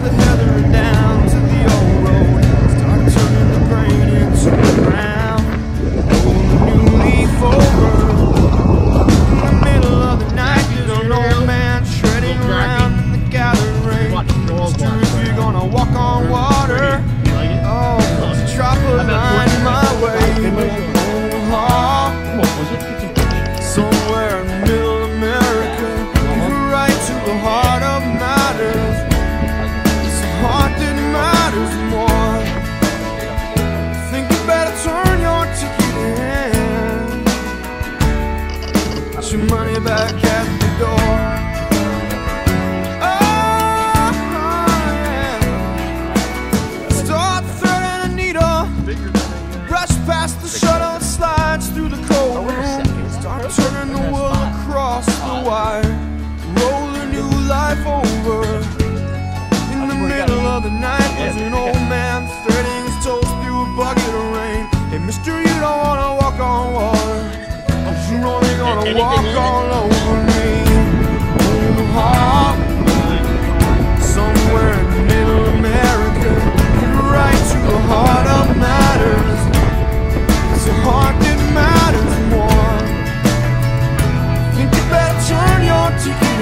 the heather down to the old road. Start turning the grain into the ground. Roll a new leaf over. In the middle of the night, there's an old man treading around in the gathered rain. Mister, if you're gonna walk on water, oh, drop a line my way. Somewhere in middle America, you're right to the heart of matters. It's the heart that matters more. Think you better turn your ticket in. Put your money back at the door. Past the shuttle and slides through the cold room. Start turning the wool across the wire. Roll a new life over. In the middle of the night, there's an old man threading his toes through a bucket of rain. Hey, mister, you don't wanna walk on water, 'cause you're only gonna walk all over me. On the heart, somewhere in middle America, right to the heart of matters. It's the heart that matters more. Think you better turn your ticket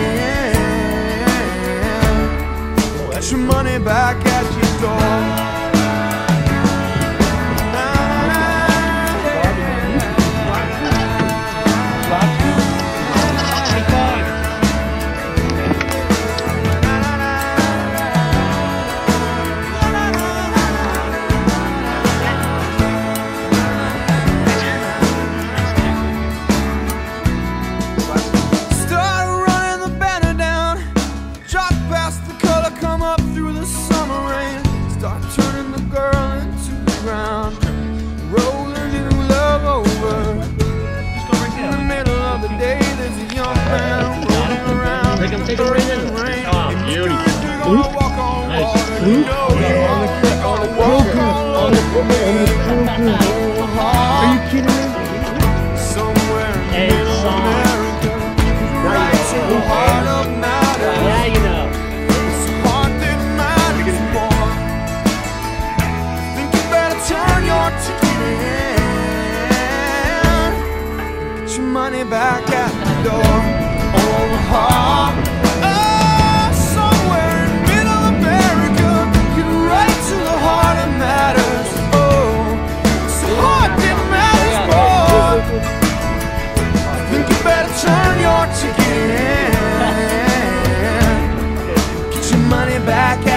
in. Put your money back at your door. Take a rain. Oh, beauty. Nice. Are you kidding me? Somewhere in America, right to the heart of matters. Yeah, you know. It's the heart that matters more. Think you better turn your ticket in. Put your money back at the door. On the heart. Turn your ticket in. Get your money back.